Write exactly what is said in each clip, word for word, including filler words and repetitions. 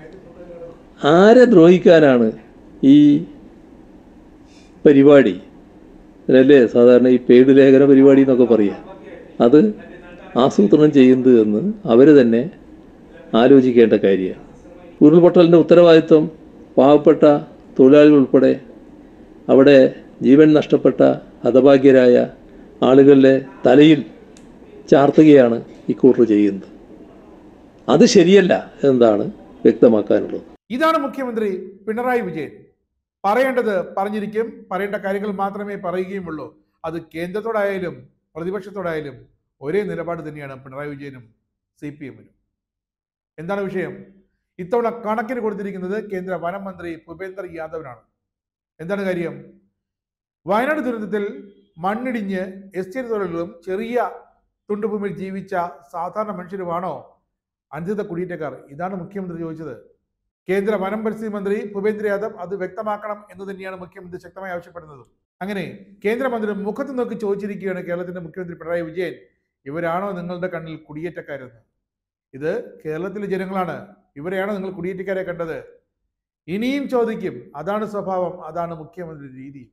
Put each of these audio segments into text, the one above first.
ആരെ ദ്രോഹിക്കാനാണ് ഈ പരിപാടി? അതിനല്ലേ സാധാരണ ഈ പെയ്ഡ് ലേഖന പരിപാടി എന്നൊക്കെ പറയുക. അത് ആസൂത്രണം ചെയ്യുന്നത് എന്ന് അവർ തന്നെ ആലോചിക്കേണ്ട കാര്യമാണ്. ഉരുൾപൊട്ടലിൻ്റെ ഉത്തരവാദിത്വം പാവപ്പെട്ട തൊഴിലാളികൾ ഉൾപ്പെടെ അവിടെ ജീവൻ നഷ്ടപ്പെട്ട ഹതഭാഗ്യരായ ആളുകളുടെ തലയിൽ ചാർത്തുകയാണ് ഇക്കൂട്ടർ ചെയ്യുന്നത്. അത് ശരിയല്ല എന്നാണ് വ്യക്തമാക്കാനുള്ളത്. ഇതാണ് മുഖ്യമന്ത്രി പിണറായി വിജയൻ. പറയേണ്ടത് പറഞ്ഞിരിക്കും, പറയേണ്ട കാര്യങ്ങൾ മാത്രമേ പറയുകയുമുള്ളൂ. അത് കേന്ദ്രത്തോടായാലും പ്രതിപക്ഷത്തോടായാലും ഒരേ നിലപാട് തന്നെയാണ് പിണറായി വിജയനും സി പി എമ്മിനും. എന്താണ് വിഷയം? ഇത്തവണ കണക്കിന് കൊടുത്തിരിക്കുന്നത് കേന്ദ്ര വനം മന്ത്രി ഭൂപേന്ദ്ര യാദവിനാണ്. എന്താണ് കാര്യം? വയനാട് ദുരന്തത്തിൽ മണ്ണിടിഞ്ഞ് എസ്റ്റേറ്റ് തൊഴിലാളികളും ചെറിയ തുണ്ടുഭൂമിയിൽ ജീവിച്ച സാധാരണ മനുഷ്യരുമാണോ അനധികൃത കുടിയേറ്റക്കാർ? ഇതാണ് മുഖ്യമന്ത്രി ചോദിച്ചത്. കേന്ദ്ര വനം പരിസ്ഥിതി മന്ത്രി ഭൂപേന്ദ്ര യാദവ് അത് വ്യക്തമാക്കണം എന്ന് തന്നെയാണ് മുഖ്യമന്ത്രി ശക്തമായി ആവശ്യപ്പെടുന്നത്. അങ്ങനെ കേന്ദ്രമന്ത്രി മുഖത്ത് നോക്കി ചോദിച്ചിരിക്കുകയാണ് കേരളത്തിന്റെ മുഖ്യമന്ത്രി പിണറായി വിജയൻ, ഇവരാണോ നിങ്ങളുടെ കണ്ണിൽ കുടിയേറ്റക്കാരെന്ന്? ഇത് കേരളത്തിലെ ജനങ്ങളാണ്. ഇവരെയാണോ നിങ്ങൾ കുടിയേറ്റക്കാരെ കണ്ടത്? ഇനിയും ചോദിക്കും. അതാണ് സ്വഭാവം, അതാണ് മുഖ്യമന്ത്രി രീതി.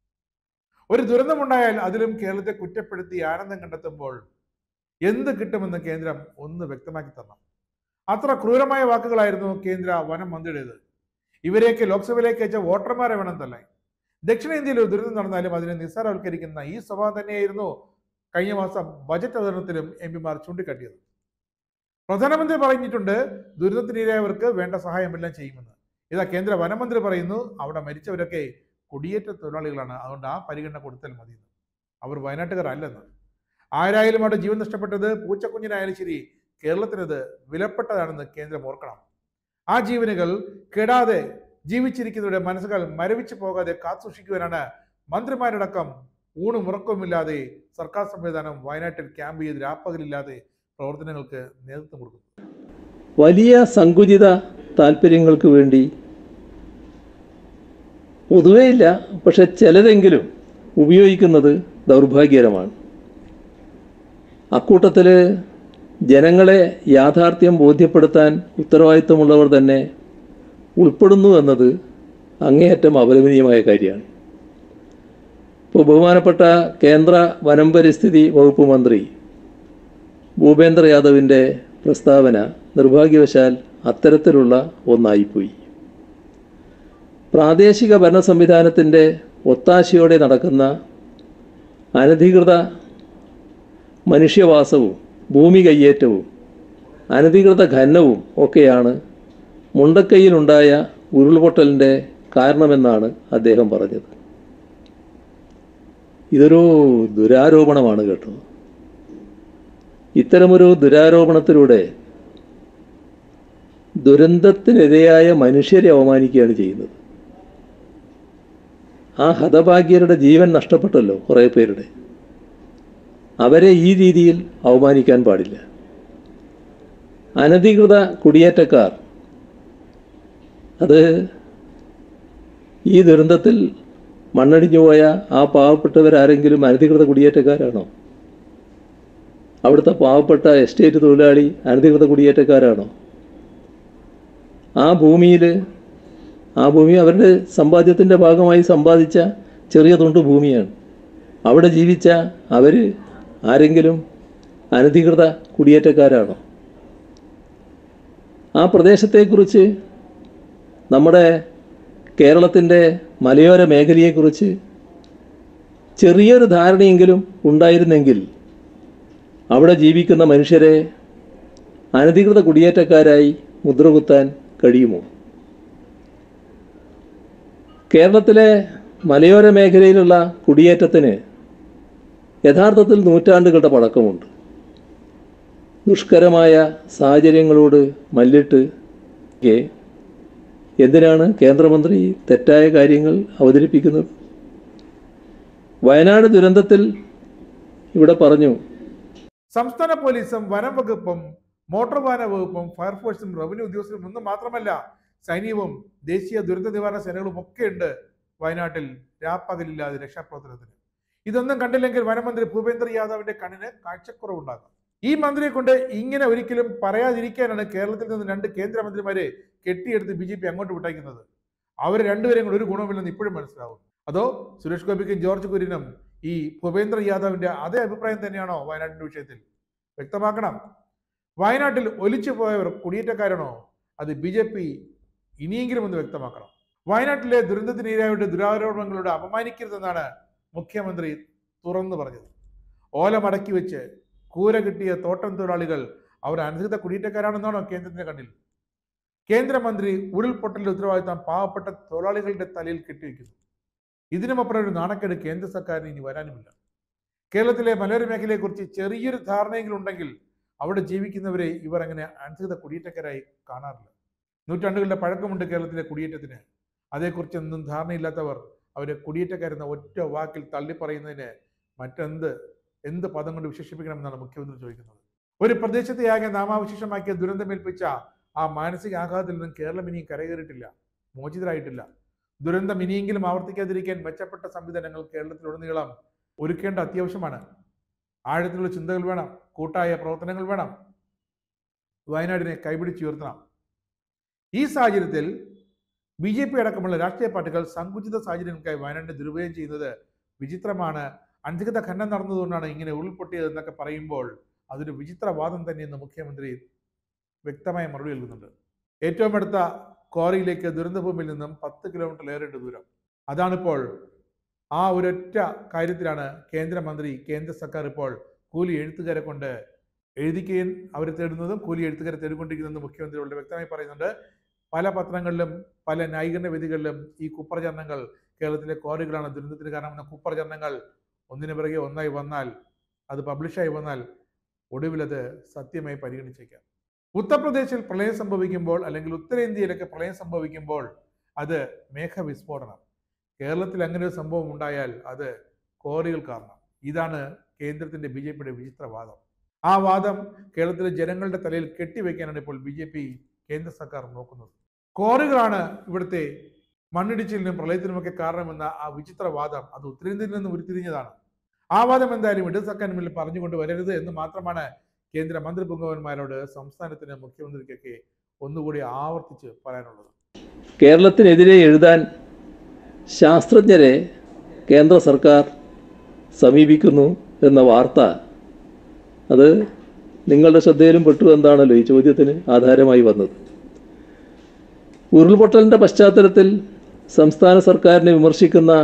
ഒരു ദുരന്തമുണ്ടായാൽ അതിലും കേരളത്തെ കുറ്റപ്പെടുത്തി ആനന്ദം കണ്ടെത്തുമ്പോൾ എന്ത് കിട്ടുമെന്ന് കേന്ദ്രം ഒന്ന് വ്യക്തമാക്കി തരണം. അത്ര ക്രൂരമായ വാക്കുകളായിരുന്നു കേന്ദ്ര വനം മന്ത്രിയുടേത്. ഇവരെയൊക്കെ ലോക്സഭയിലേക്ക് അയച്ച വോട്ടർമാരെ വേണം തല്ലാൻ. ദക്ഷിണേന്ത്യയിൽ ഒരു ദുരന്തം നടന്നാലും അതിനെ നിസ്സാരവൽക്കരിക്കുന്ന ഈ സ്വഭാവം തന്നെയായിരുന്നു കഴിഞ്ഞ മാസം ബജറ്റ് അവതരണത്തിലും എം പിമാർ ചൂണ്ടിക്കാട്ടിയത്. പ്രധാനമന്ത്രി പറഞ്ഞിട്ടുണ്ട് ദുരന്തത്തിനിരയായവർക്ക് വേണ്ട സഹായമെല്ലാം ചെയ്യുമെന്ന്. ഇതാ കേന്ദ്ര വനമന്ത്രി പറയുന്നു അവിടെ മരിച്ചവരൊക്കെ കുടിയേറ്റ തൊഴിലാളികളാണ്, അതുകൊണ്ട് ആ പരിഗണന കൊടുത്താൽ മതി. അവർ വയനാട്ടുകാർ അല്ലെന്ന്. ആരായാലും അവിടെ ജീവൻ നഷ്ടപ്പെട്ടത് പൂച്ചക്കുഞ്ഞിനായാലും ശരി, കേരളത്തിനത് വിലപ്പെട്ടതാണെന്ന് കേന്ദ്രം ഓർക്കണം. ആ ജീവനുകൾ കെടാതെ ജീവിച്ചിരിക്കുന്നവരുടെ മനസ്സുകൾ മരവിച്ചു പോകാതെ കാത്തുസൂക്ഷിക്കുവാനാണ് മന്ത്രിമാരടക്കം ഊണും ഉറക്കവുമില്ലാതെ സർക്കാർ സംവിധാനം വയനാട്ടിൽ ക്യാമ്പ് ചെയ്ത് രാപ്പകലില്ലാതെ പ്രവർത്തനങ്ങൾക്ക് നേതൃത്വം കൊടുക്കുന്നു. വലിയ സങ്കുചിത താല്പര്യങ്ങൾക്ക് വേണ്ടി പൊതുവേ ഇല്ല, പക്ഷെ ചിലരെങ്കിലും ഉപയോഗിക്കുന്നത് ദൗർഭാഗ്യകരമാണ്. അക്കൂട്ടത്തിൽ ജനങ്ങളെ യാഥാർത്ഥ്യം ബോധ്യപ്പെടുത്താൻ ഉത്തരവാദിത്വമുള്ളവർ തന്നെ ഉൾപ്പെടുന്നു എന്നത് അങ്ങേയറ്റം അപലപനീയമായ കാര്യമാണ്. ഇപ്പോൾ ബഹുമാനപ്പെട്ട കേന്ദ്ര വനം പരിസ്ഥിതി വകുപ്പ് മന്ത്രി ഭൂപേന്ദ്ര യാദവിൻ്റെ പ്രസ്താവന നിർഭാഗ്യവശാൽ അത്തരത്തിലുള്ള ഒന്നായിപ്പോയി. പ്രാദേശിക ഭരണ സംവിധാനത്തിൻ്റെ ഒത്താശയോടെ നടക്കുന്ന അനധികൃത മനുഷ്യവാസവും ഭൂമി കയ്യേറ്റവും അനധികൃത ഖനനവും ഒക്കെയാണ് മുണ്ടക്കൈയിലുണ്ടായ ഉരുൾപൊട്ടലിൻ്റെ കാരണമെന്നാണ് അദ്ദേഹം പറഞ്ഞത്. ഇതൊരു ദുരാരോപണമാണ് കേട്ടോ. ഇത്തരമൊരു ദുരാരോപണത്തിലൂടെ ദുരന്തത്തിനിരയായ മനുഷ്യരെ അവമാനിക്കുകയാണ് ചെയ്യുന്നത്. ആ ഹതഭാഗ്യരുടെ ജീവൻ നഷ്ടപ്പെട്ടല്ലോ കുറേ പേരുടെ. അവരെ ഈ രീതിയിൽ അവമാനിക്കാൻ പാടില്ല. അനധികൃത കുടിയേറ്റക്കാർ അത് ഈ ദുരന്തത്തിൽ മണ്ണടിഞ്ഞു പോയ ആ പാവപ്പെട്ടവരാരെങ്കിലും അനധികൃത കുടിയേറ്റക്കാരാണോ? അവിടുത്തെ പാവപ്പെട്ട എസ്റ്റേറ്റ് തൊഴിലാളി അനധികൃത കുടിയേറ്റക്കാരാണോ? ആ ഭൂമിയിൽ ആ ഭൂമി അവരുടെ സമ്പാദ്യത്തിൻ്റെ ഭാഗമായി സമ്പാദിച്ച ചെറിയ തുണ്ട് ഭൂമിയാണ്. അവിടെ ജീവിച്ച അവർ ആരെങ്കിലും അനധികൃത കുടിയേറ്റക്കാരാണോ? ആ പ്രദേശത്തെക്കുറിച്ച് നമ്മുടെ കേരളത്തിൻ്റെ മലയോര മേഖലയെക്കുറിച്ച് ചെറിയൊരു ധാരണയെങ്കിലും ഉണ്ടായിരുന്നെങ്കിൽ അവിടെ ജീവിക്കുന്ന മനുഷ്യരെ അനധികൃത കുടിയേറ്റക്കാരായി മുദ്രകുത്താൻ കഴിയുമോ? കേരളത്തിലെ മലയോര മേഖലയിലുള്ള കുടിയേറ്റത്തിന് യഥാർത്ഥത്തിൽ നൂറ്റാണ്ടുകളുടെ പഴക്കമുണ്ട്. ദുഷ്കരമായ സാഹചര്യങ്ങളോട് മല്ലിട്ട് എന്തിനാണ് കേന്ദ്രമന്ത്രി തെറ്റായ കാര്യങ്ങൾ അവതരിപ്പിക്കുന്നത്? വയനാട് ദുരന്തത്തിൽ ഇവിടെ പറഞ്ഞു സംസ്ഥാന പോലീസും വനം വകുപ്പും മോട്ടോർ വാഹന വകുപ്പും ഫയർഫോഴ്സും റവന്യൂ ഉദ്യോഗസ്ഥരും ഒന്നും മാത്രമല്ല സൈന്യവും ദേശീയ ദുരന്ത നിവാരണ സേനകളും ഒക്കെ ഉണ്ട് വയനാട്ടിൽ രാപ്പകലില്ലാതെ രക്ഷാപ്രവർത്തനത്തിന്. ഇതൊന്നും കണ്ടില്ലെങ്കിൽ വനമന്ത്രി ഭൂപേന്ദ്ര യാദവിന്റെ കണ്ണിന് കാഴ്ചക്കുറവുണ്ടാകും. ഈ മന്ത്രിയെ കൊണ്ട് ഇങ്ങനെ ഒരിക്കലും പറയാതിരിക്കാനാണ് കേരളത്തിൽ നിന്ന് രണ്ട് കേന്ദ്രമന്ത്രിമാരെ കെട്ടിയെടുത്ത് ബി ജെ പി അങ്ങോട്ട് വിട്ടയക്കുന്നത്. അവർ രണ്ടുപേരെയും കൂടെ ഒരു ഗുണമില്ലെന്ന് ഇപ്പോഴും മനസ്സിലാവും. അതോ സുരേഷ് ഗോപിക്കും ജോർജ് കുര്യനും ഈ ഭൂപേന്ദ്ര യാദവിന്റെ അതേ അഭിപ്രായം തന്നെയാണോ വയനാട്ടിന്റെ വിഷയത്തിൽ? വ്യക്തമാക്കണം. വയനാട്ടിൽ ഒലിച്ചു പോയവർ കുടിയേറ്റക്കാരാണോ? അത് ബി ജെ പി ഇനിയെങ്കിലും ഒന്ന് വ്യക്തമാക്കണം. വയനാട്ടിലെ ദുരന്തത്തിനിരയായവരുടെ ദുരാരോപണങ്ങളോട് അപമാനിക്കരുതെന്നാണ് മുഖ്യമന്ത്രി തുറന്നു പറഞ്ഞത്. ഓല മടക്കി വെച്ച് കൂര കിട്ടിയ തോട്ടം തൊഴിലാളികൾ അവർ അനധികൃത കുടിയേറ്റക്കാരാണെന്നാണോ കേന്ദ്രത്തിന്റെ കണ്ണിൽ? കേന്ദ്രമന്ത്രി ഉരുൾപൊട്ടലിന്റെ ഉത്തരവാദിത്തം പാവപ്പെട്ട തൊഴിലാളികളുടെ തലയിൽ കെട്ടിവെക്കുന്നു. ഇതിനുമപ്പുറം ഒരു നാണക്കേട് കേന്ദ്ര സർക്കാരിന് ഇനി വരാനുമില്ല. കേരളത്തിലെ മലയോര മേഖലയെക്കുറിച്ച് ചെറിയൊരു ധാരണയെങ്കിലും ഉണ്ടെങ്കിൽ അവിടെ ജീവിക്കുന്നവരെ ഇവർ അങ്ങനെ അനധികൃത കുടിയേറ്റക്കാരായി കാണാറില്ല. നൂറ്റാണ്ടുകളുടെ പഴക്കമുണ്ട് കേരളത്തിലെ കുടിയേറ്റത്തിന്. അതേക്കുറിച്ചൊന്നും ധാരണയില്ലാത്തവർ അവരെ കുടിയേറ്റക്കാരെന്ന ഒറ്റ വാക്കിൽ തള്ളിപ്പറയുന്നതിന് മറ്റെന്ത് എന്ത് പദം കൊണ്ട് വിശേഷിപ്പിക്കണമെന്നാണ് മുഖ്യമന്ത്രി ചോദിക്കുന്നത്. ഒരു പ്രദേശത്തെ ആകെ നാമാവശേഷമാക്കിയ ദുരന്തമേൽപ്പിച്ച ആ മാനസിക ആഘാതത്തിൽ നിന്നും കേരളം ഇനിയും കരകയറിയിട്ടില്ല, മോചിതരായിട്ടില്ല. ദുരന്തം ഇനിയെങ്കിലും ആവർത്തിക്കാതിരിക്കാൻ മെച്ചപ്പെട്ട സംവിധാനങ്ങൾ കേരളത്തിലുടനീളം ഒരുക്കേണ്ട അത്യാവശ്യമാണ്. ആഴത്തിലുള്ള ചിന്തകൾ വേണം, കൂട്ടായ പ്രവർത്തനങ്ങൾ വേണം. വയനാടിനെ കൈപിടിച്ചുയർത്തണം. ഈ സാഹചര്യത്തിൽ ബി ജെ പി അടക്കമുള്ള രാഷ്ട്രീയ പാർട്ടികൾ സങ്കുചിത സാഹചര്യങ്ങൾക്കായി വയനാടിനെ ദുരുപയോഗം ചെയ്യുന്നത് വിചിത്രമാണ്. അനധികൃത ഖനനം നടന്നതുകൊണ്ടാണ് ഇങ്ങനെ ഉരുൾപൊട്ടിയത് എന്നൊക്കെ പറയുമ്പോൾ അതൊരു വിചിത്രവാദം തന്നെയെന്ന് മുഖ്യമന്ത്രി വ്യക്തമായ മറുപടി നൽകുന്നുണ്ട്. ഏറ്റവും അടുത്ത ക്വാറിയിലേക്ക് ദുരന്തഭൂമിയിൽ നിന്നും പത്ത് കിലോമീറ്ററിലേറെ ദൂരം. അതാണിപ്പോൾ ആ ഒരൊറ്റ കാര്യത്തിലാണ് കേന്ദ്രമന്ത്രി കേന്ദ്ര സർക്കാർ ഇപ്പോൾ കൂലി എഴുത്തുകാരെ കൊണ്ട് എഴുതിക്കുകയും അവരെ തേടുന്നതും കൂലി എഴുത്തുകാരെ തേടിക്കൊണ്ടിരിക്കുന്നതെന്ന് മുഖ്യമന്ത്രി വളരെ വ്യക്തമായി പറയുന്നുണ്ട്. പല പത്രങ്ങളിലും പല ന്യായീകരണ വേദികളിലും ഈ കുപ്രചരണങ്ങൾ കേരളത്തിലെ ക്വാറികളാണ് ദുരന്തത്തിന് കാരണമെന്ന കുപ്രചരണങ്ങൾ ഒന്നിനു പിറകെ ഒന്നായി വന്നാൽ, അത് പബ്ലിഷായി വന്നാൽ ഒടുവിലത് സത്യമായി പരിഗണിച്ചേക്കാം. ഉത്തർപ്രദേശിൽ പ്രളയം സംഭവിക്കുമ്പോൾ അല്ലെങ്കിൽ ഉത്തരേന്ത്യയിലൊക്കെ പ്രളയം സംഭവിക്കുമ്പോൾ അത് മേഘവിസ്ഫോടനം. കേരളത്തിൽ അങ്ങനെ ഒരു സംഭവം ഉണ്ടായാൽ അത് ക്വാറികൾ കാരണം. ഇതാണ് കേന്ദ്രത്തിന്റെ ബി ജെ പിയുടെ വിചിത്രവാദം. ആ വാദം കേരളത്തിലെ ജനങ്ങളുടെ തലയിൽ കെട്ടിവെക്കാനാണ് ഇപ്പോൾ ബി ജെ പി കേന്ദ്ര സർക്കാർ നോക്കുന്നത്. ക്വാറികളാണ് ഇവിടുത്തെ മണ്ണിടിച്ചിലിനും പ്രളയത്തിനുമൊക്കെ കാരണമെന്ന ആ വിചിത്രവാദം അത് ഉത്തരേന്ത്യയിൽ നിന്ന് ഉരുത്തിരിഞ്ഞതാണ്. ആ വാദം എന്തായാലും ഇടത് സർക്കാരിന് മുന്നിൽ പറഞ്ഞുകൊണ്ട് വരരുത് എന്ന് മാത്രമാണ് കേന്ദ്ര മന്ത്രി പുങ്കവന്മാരോട് സംസ്ഥാനത്തിന് മുഖ്യമന്ത്രിക്കൊക്കെ ഒന്നുകൂടി ആവർത്തിച്ച് പറയാനുള്ളത്. കേരളത്തിനെതിരെ എഴുതാൻ ശാസ്ത്രജ്ഞരെ കേന്ദ്ര സർക്കാർ സമീപിക്കുന്നു എന്ന വാർത്ത അത് നിങ്ങളുടെ ശ്രദ്ധയിലും പെട്ടു എന്താണല്ലോ ഈ ചോദ്യത്തിന് ആധാരമായി വന്നത്. ഉരുൾപൊട്ടലിൻ്റെ പശ്ചാത്തലത്തിൽ സംസ്ഥാന സർക്കാരിനെ വിമർശിക്കുന്ന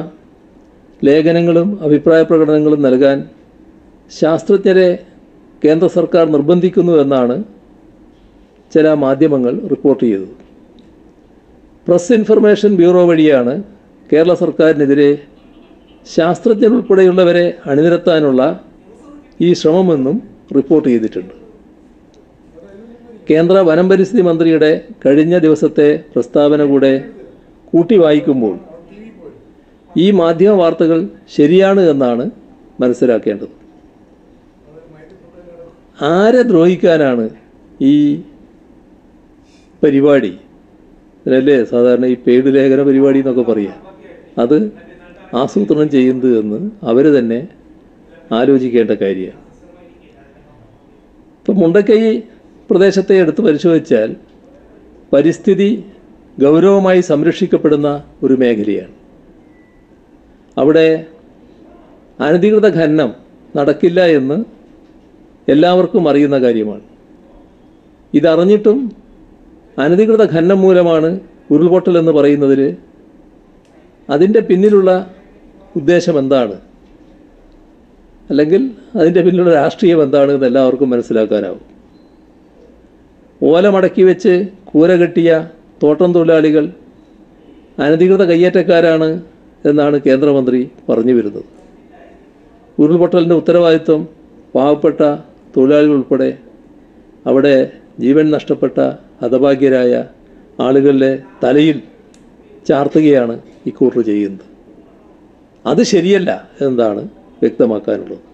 ലേഖനങ്ങളും അഭിപ്രായ പ്രകടനങ്ങളും നൽകാൻ ശാസ്ത്രജ്ഞരെ കേന്ദ്ര സർക്കാർ നിർബന്ധിക്കുന്നു എന്നാണ് ചില മാധ്യമങ്ങൾ റിപ്പോർട്ട് ചെയ്തത്. പ്രസ് ഇൻഫർമേഷൻ ബ്യൂറോ വഴിയാണ് കേരള സർക്കാരിനെതിരെ ശാസ്ത്രജ്ഞരുൾപ്പെടെയുള്ളവരെ അണിനിരത്താനുള്ള ഈ ശ്രമമെന്നും റിപ്പോർട്ട് ചെയ്തിട്ടുണ്ട്. കേന്ദ്ര വനം പരിസ്ഥിതി മന്ത്രിയുടെ കഴിഞ്ഞ ദിവസത്തെ പ്രസ്താവന കൂടെ കൂട്ടി വായിക്കുമ്പോൾ ഈ മാധ്യമ വാർത്തകൾ ശരിയാണ് എന്നാണ് മനസ്സിലാക്കേണ്ടത്. ആരെ ദ്രോഹിക്കാനാണ് ഈ പരിപാടി? അതിനല്ലേ സാധാരണ ഈ പെയ്ഡ് ലേഖന പരിപാടി എന്നൊക്കെ പറയുക. അത് ആസൂത്രണം ചെയ്യുന്നത് എന്ന് അവർ തന്നെ ആലോചിക്കേണ്ട കാര്യമാണ്. ഇപ്പം മുണ്ടക്കൈ പ്രദേശത്തെ എടുത്ത് പരിശോധിച്ചാൽ പരിസ്ഥിതി ഗൗരവമായി സംരക്ഷിക്കപ്പെടുന്ന ഒരു മേഖലയാണ്. അവിടെ അനധികൃത ഖനനം നടക്കില്ല എന്ന് എല്ലാവർക്കും അറിയുന്ന കാര്യമാണ്. ഇതറിഞ്ഞിട്ടും അനധികൃത ഖനനം മൂലമാണ് ഉരുൾപൊട്ടൽ എന്ന് പറയുന്നതിൽ അതിൻ്റെ പിന്നിലുള്ള ഉദ്ദേശം എന്താണ്, അല്ലെങ്കിൽ അതിൻ്റെ പിന്നിലുള്ള രാഷ്ട്രീയം എന്താണ് എന്ന് എല്ലാവർക്കും മനസ്സിലാക്കാനാവും. ഓല മടക്കി വെച്ച് കൂര കെട്ടിയ തോട്ടം തൊഴിലാളികൾ അനധികൃത കയ്യേറ്റക്കാരാണ് എന്നാണ് കേന്ദ്രമന്ത്രി പറഞ്ഞു വരുന്നത്. ഉരുൾപൊട്ടലിൻ്റെ ഉത്തരവാദിത്വം പാവപ്പെട്ട തൊഴിലാളികൾ ഉൾപ്പെടെ അവിടെ ജീവൻ നഷ്ടപ്പെട്ട ഹതഭാഗ്യരായ ആളുകളുടെ തലയിൽ ചാർത്തുകയാണ് ഇക്കൂട്ടർ ചെയ്യുന്നത്. അത് ശരിയല്ല എന്നാണ് വ്യക്തമാക്കാനുള്ളത്.